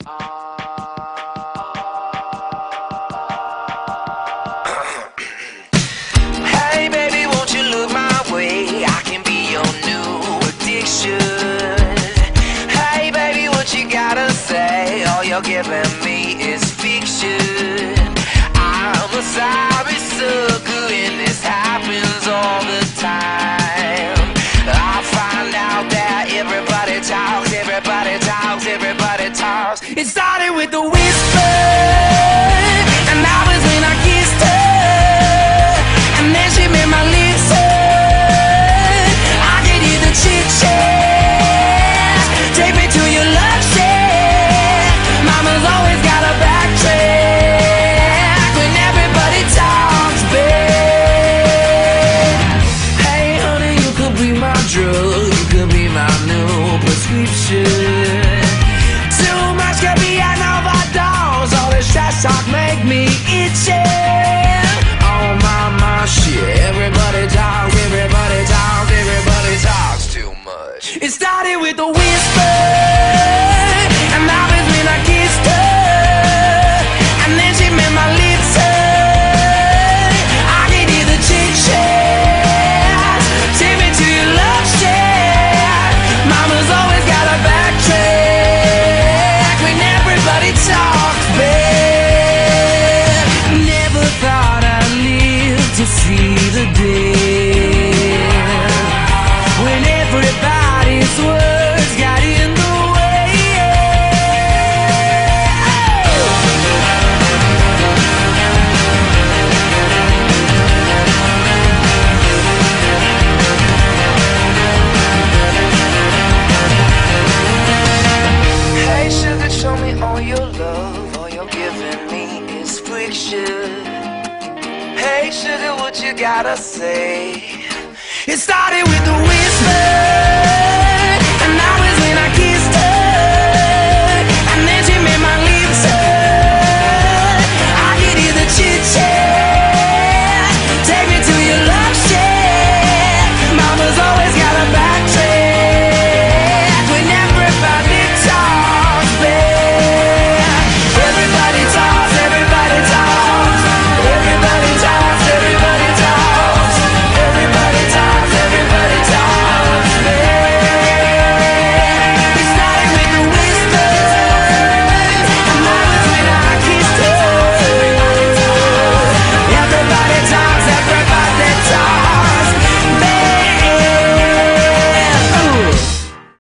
Hey baby, won't you look my way? I can be your new addiction. Hey baby, what you gotta say? All you're giving me is fiction. I'm a sorry sucker and this happens all the time. I find out that everybody talks, everybody talks, everybody talks. It started with the whisper, and that was when I kissed her, and then she made my lips hurt. I could hear the chit chat, take me to your love shack. Mama's always got a backtrack when everybody talks back. Hey honey, you could be my drug, you could be my new prescription. Too much caffeine overdose, all this trash talk make me itchy. Oh my shit, everybody talks, everybody talks, everybody talks too much. It started with a whisper, and that was when I kissed her, and then she made my lips hurt. I could hear the chit chat, take me to your love shack. Mama's always got a backtrack when everybody talks back. Never thought I'd live to see the day when everybody's words got in the way. Hey sugar, show me all your love, all you're giving me is friction. Hey sugar, what you gotta say? It started with a whisper.